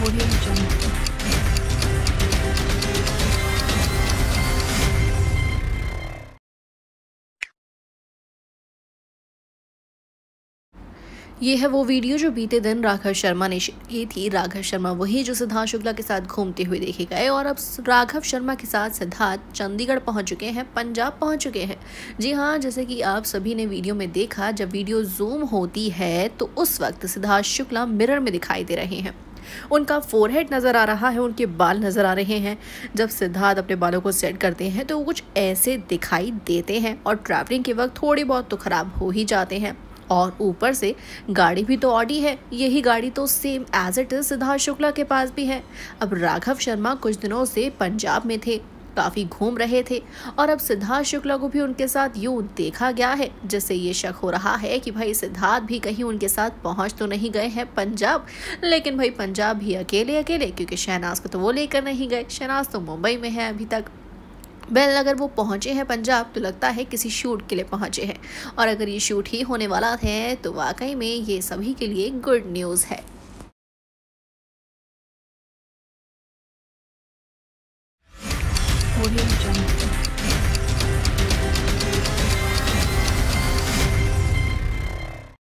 Audio Jungle. ये है वो वीडियो जो बीते दिन राघव शर्मा ने शेयर की थी। राघव शर्मा वही जो सिद्धार्थ शुक्ला के साथ घूमते हुए देखे गए और अब राघव शर्मा के साथ सिद्धार्थ चंडीगढ़ पहुंच चुके हैं, पंजाब पहुंच चुके हैं। जी हाँ, जैसे कि आप सभी ने वीडियो में देखा, जब वीडियो जूम होती है तो उस वक्त सिद्धार्थ शुक्ला मिरर में दिखाई दे रहे हैं। उनका फोरहेड नज़र आ रहा है, उनके बाल नज़र आ रहे हैं। जब सिद्धार्थ अपने बालों को सेट करते हैं तो वो कुछ ऐसे दिखाई देते हैं और ट्रैवलिंग के वक्त थोड़ी बहुत तो ख़राब हो ही जाते हैं। और ऊपर से गाड़ी भी तो ऑडी है, यही गाड़ी तो same as it is Siddharth Shukla के पास भी है। अब राघव शर्मा कुछ दिनों से पंजाब में थे, काफ़ी घूम रहे थे और अब सिद्धार्थ शुक्ला को भी उनके साथ यूं देखा गया है, जिससे ये शक हो रहा है कि भाई सिद्धार्थ भी कहीं उनके साथ पहुंच तो नहीं गए हैं पंजाब। लेकिन भाई पंजाब भी अकेले अकेले, क्योंकि शहनाज को तो वो लेकर नहीं गए, शहनाज तो मुंबई में है अभी तक। वेल, अगर वो पहुंचे हैं पंजाब तो लगता है किसी शूट के लिए पहुंचे हैं, और अगर ये शूट ही होने वाला है तो वाकई में ये सभी के लिए गुड न्यूज़ है। Audio Jungle.